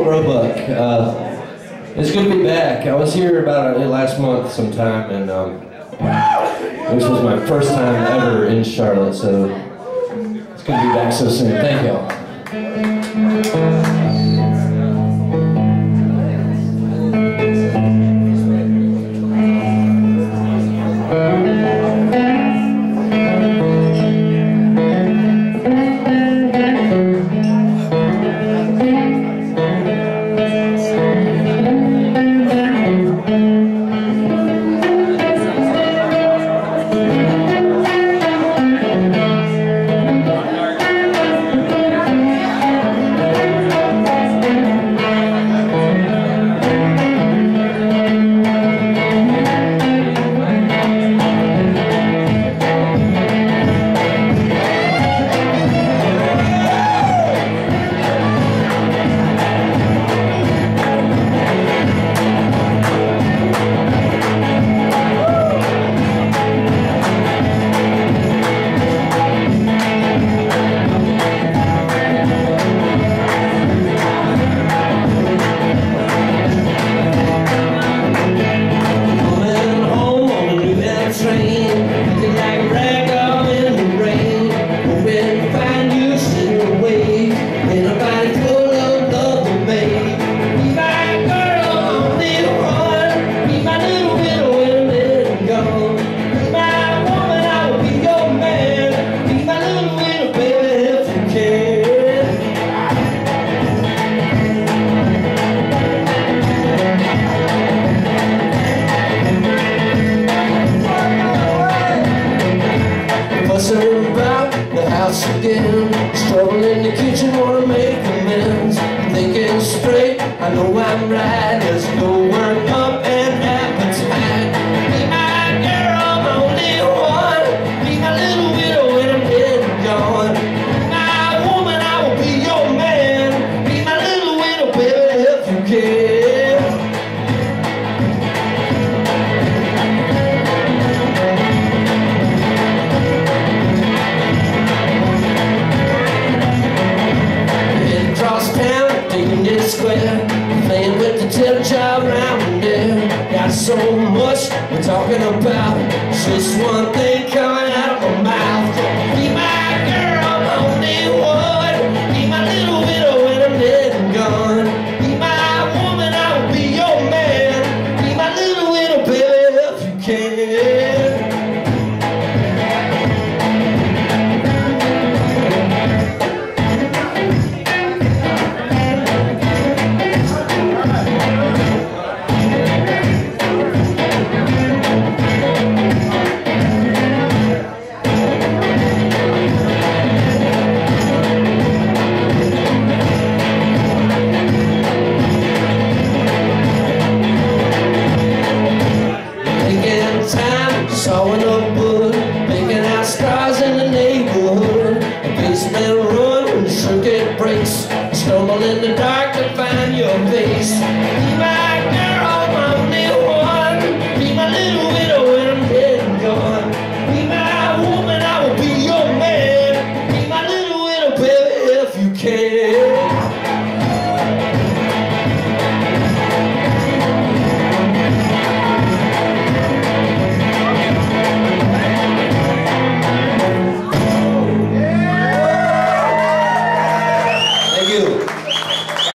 Old Roebuck. It's good to be back. I was here about last month sometime, and this was my first time ever in Charlotte, so it's good to be back so soon. Thank y'all. Again, struggle in the kitchen, wanna make amends. Thinking straight, I know I'm right. There's no work up and appetite. Be my girl, I'm only one. Be my little widow when I'm dead and gone. Be my woman, I will be your man. Be my little widow, baby, if you can. Square, playing with the tail job round there. Got so much we're talking about, just one thing coming out of my mouth. Be my girl, I'm only one. Be my little widow when I'm dead and gone. Be my woman, I will be your man. Be my little widow, baby, if you can. Sawing up wood, picking out stars in the neighborhood. A basement run when the circuit breaks. Stumble in the dark to find your face. Be my girl, I'm only one. Be my little widow when I'm dead and gone. Be my woman, I will be your man. Be my little widow, baby, if you can.